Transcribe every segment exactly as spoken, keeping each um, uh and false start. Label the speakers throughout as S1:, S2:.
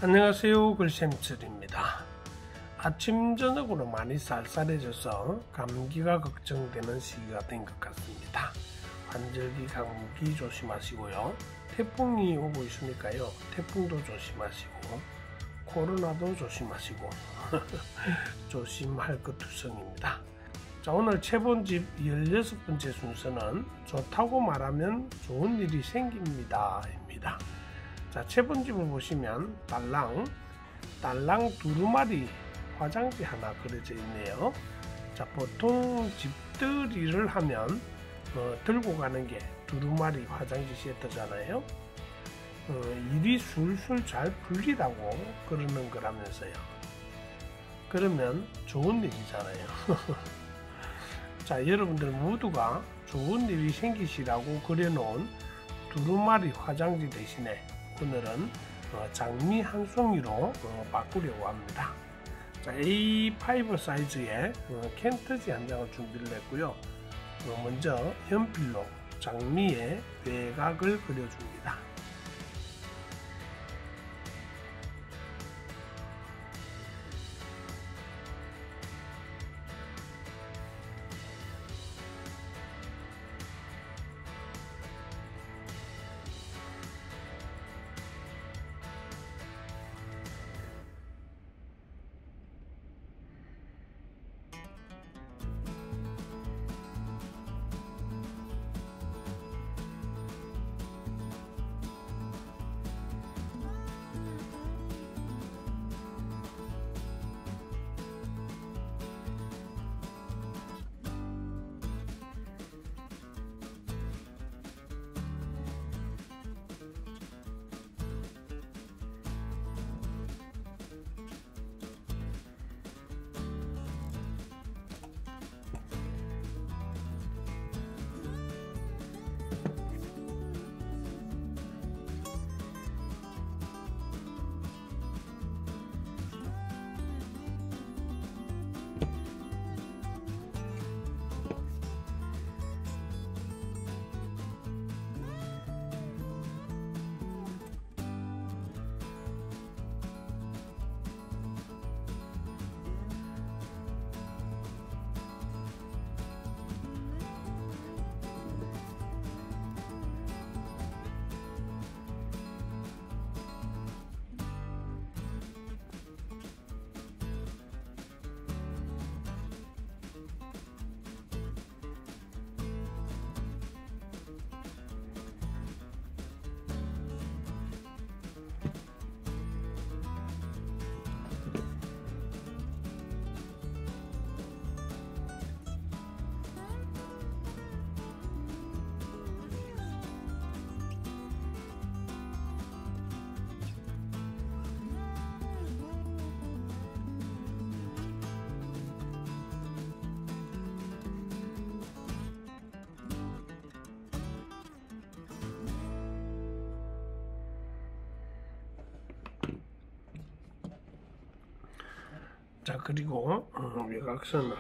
S1: 안녕하세요, 글샘철입니다. 아침 저녁으로 많이 쌀쌀해져서 감기가 걱정되는 시기가 된 것 같습니다. 환절기 감기 조심하시고요. 태풍이 오고 있으니까요, 태풍도 조심하시고 코로나도 조심하시고 조심할 것 투성입니다. 자, 오늘 채본집 열여섯 번째 순서는 좋다고 말하면 좋은 일이 생깁니다 입니다. 자, 채본집을 보시면 딸랑 딸랑 두루마리 화장지 하나 그려져 있네요. 자, 보통 집들이를 하면 어, 들고 가는 게 두루마리 화장지 세트잖아요. 어, 일이 술술 잘 풀리라고 그러는 거라면서요. 그러면 좋은 일이잖아요. 자, 여러분들 모두가 좋은 일이 생기시라고 그려놓은 두루마리 화장지 대신에 오늘은 어, 장미 한 송이로 어, 바꾸려고 합니다. 자, 에이 파이브 사이즈의 어, 캔터지 한 장을 준비를 했고요. 어, 먼저 연필로 장미의 외곽을 그려줍니다. 자, 그리고 어, 외곽선을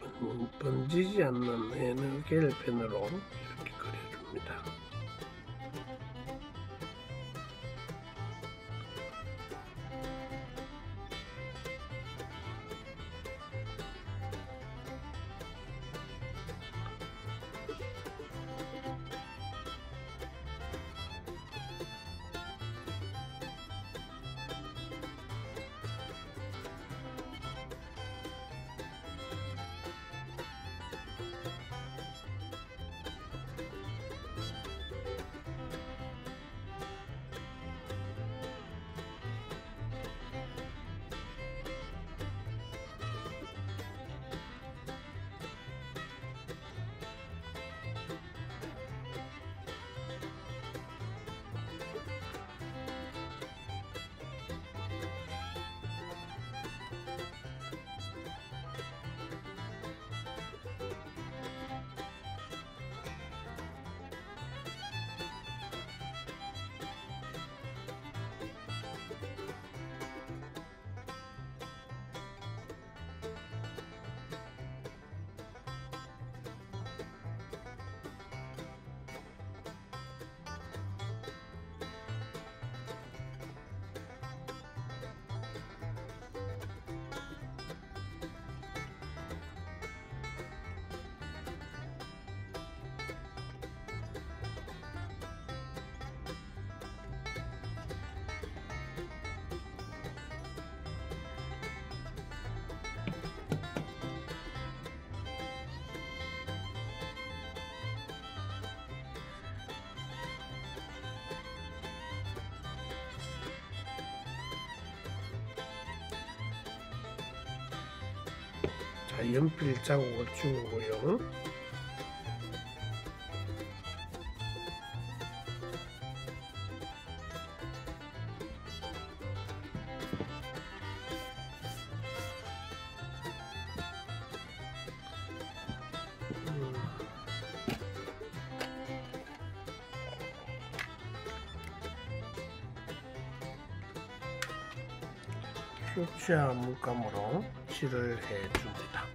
S1: 번지지 않는 에너겔 펜으로 이렇게 그려줍니다. 자, 연필 자국을 주고요. 후추와 물감으로 칠을 해줍니다.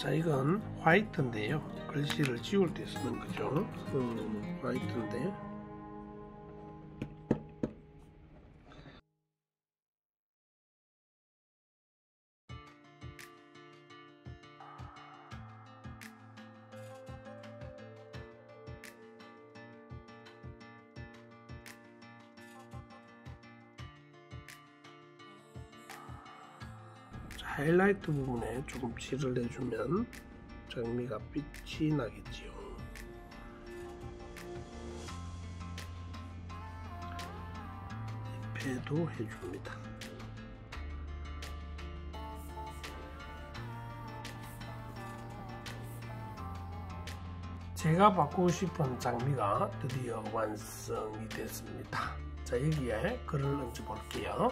S1: 자, 이건 화이트인데요. 글씨를 지울 때 쓰는 거죠. 음, 화이트인데. 하이라이트 부분에 조금 칠을 해주면 장미가 빛이 나겠지요. 잎에도 해줍니다. 제가 바꾸고 싶은 장미가 드디어 완성이 됐습니다. 자, 여기에 글을 얹어 볼게요.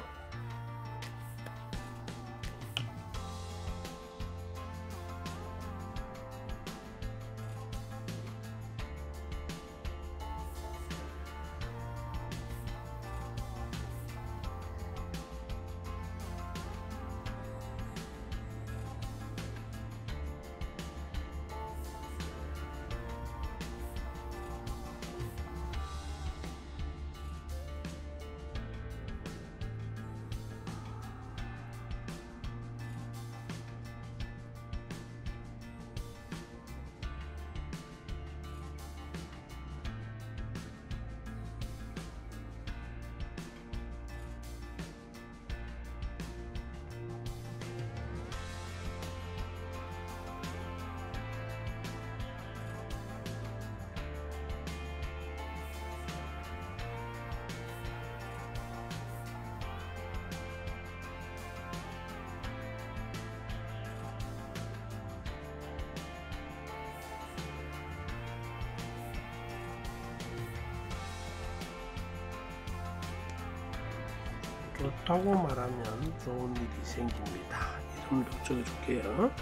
S1: 좋다고 말하면 좋은 일이 생깁니다. 이름도 적어줄게요.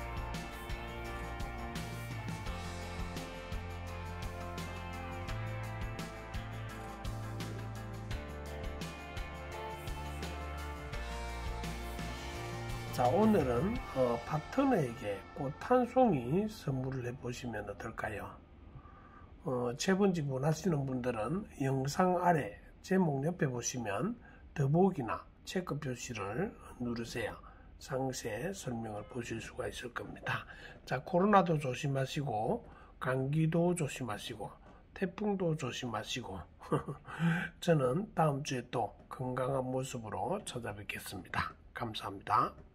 S1: 자, 오늘은 어, 파트너에게 꽃 한 송이 선물을 해보시면 어떨까요? 어, 채본집 원하시는 분들은 영상 아래 제목 옆에 보시면 더보기나 체크 표시를 누르세요. 상세 설명을 보실 수가 있을 겁니다. 자, 코로나도 조심하시고 감기도 조심하시고 태풍도 조심하시고 저는 다음 주에 또 건강한 모습으로 찾아뵙겠습니다. 감사합니다.